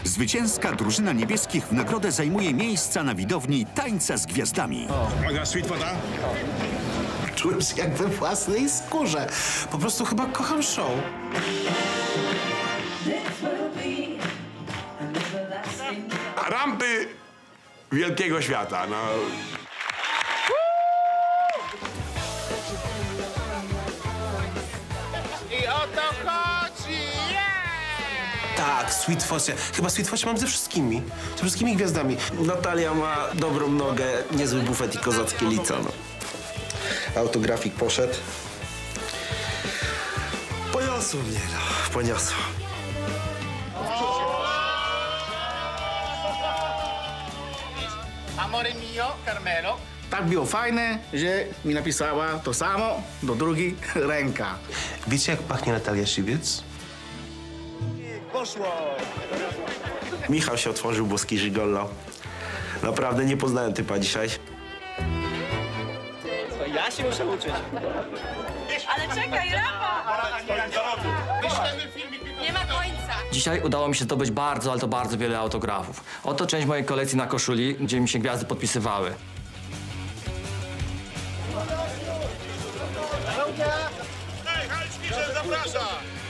Zwycięska drużyna niebieskich w nagrodę zajmuje miejsca na widowni Tańca z Gwiazdami. Uwaga, sweet foda. Czułem się jak we własnej skórze. Po prostu chyba kocham show. Rampy wielkiego świata, no. I o to chodzi! Tak, Sweet Fosie. Chyba Sweet Fosie mam ze wszystkimi. Ze wszystkimi gwiazdami. Natalia ma dobrą nogę, niezły bufet i kozackie lica, no. Autografik poszedł. Poniosło mnie, no. Poniosło. Amore mio, Carmelo. Tak było fajne, że mi napisała to samo do drugiej ręka. Wiecie, jak pachnie Natalia Szywiec? Poszło! Michał się otworzył, boski żigollo. Naprawdę nie poznałem typa dzisiaj. Ja się muszę uczyć. Ale czekaj, Rafa! Nie ma końca. Dzisiaj udało mi się zdobyć bardzo, ale to bardzo wiele autografów. Oto część mojej kolekcji na koszuli, gdzie mi się gwiazdy podpisywały. Hej, Hajs Fischer zaprasza!